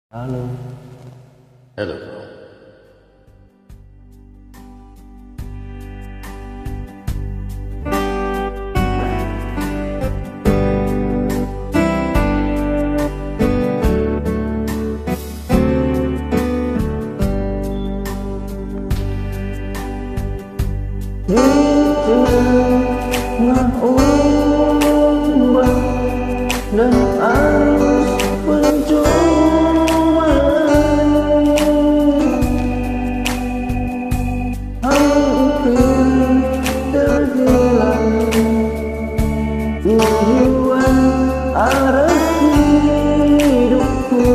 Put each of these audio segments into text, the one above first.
Halo. Hello, bro. Di tengah ombak dan arus pencobaan, hampir terhilang tujuan arah hidupku.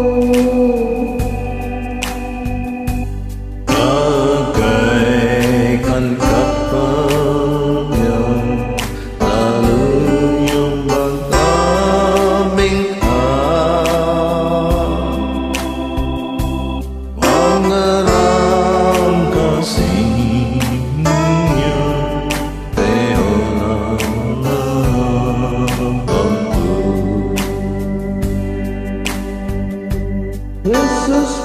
Bagaikan kapal yang lalu nyumbang mengeram kasihnya Yesus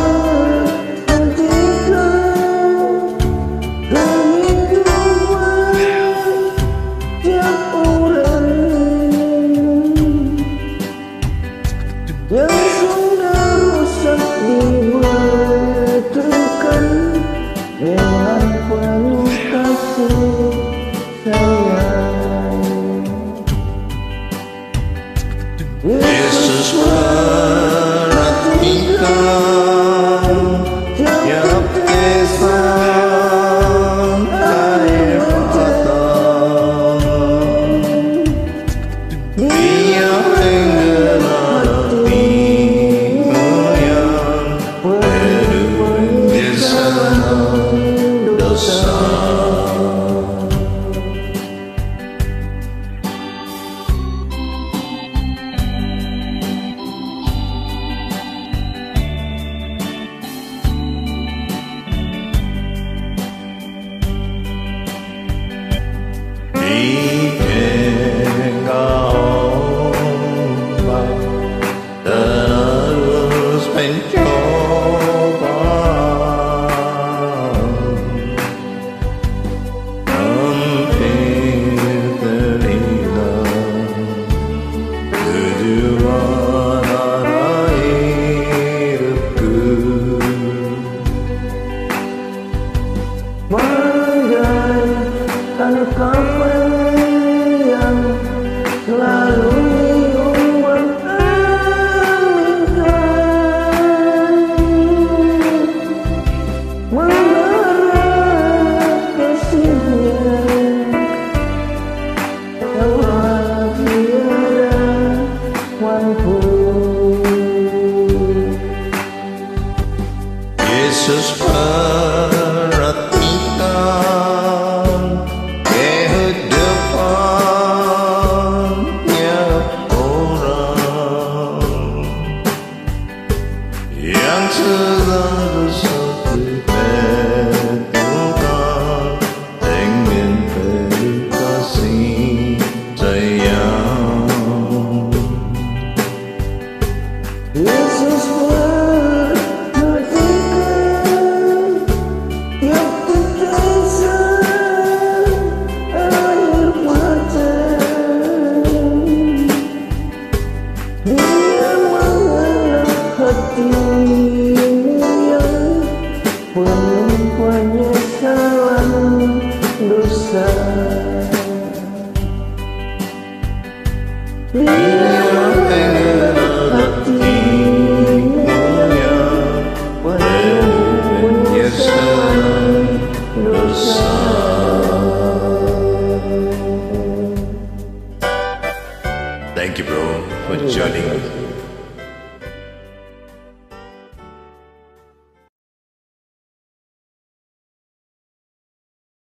yang sudah rusak dibetulkan dengan penuh kasih sayang. Yesus perhatikan tiap kesan air mata. Dia menggenapi yang penuh dosa. Terus pencobaan, hampir terhilang tujuan arah hidupku. Bagaikan kapal yang selalu diombak mengarah kasihnya telah tiada mampu. Yesus perhatikan kehidupannya orang yang selalu dibetulkan dengan penuh kasih sayang. Yesus hatimu yang penuh penyesalan dosa. Dia hatimu yang penuh penyesalan dosa. Thank you, bro, for joining me.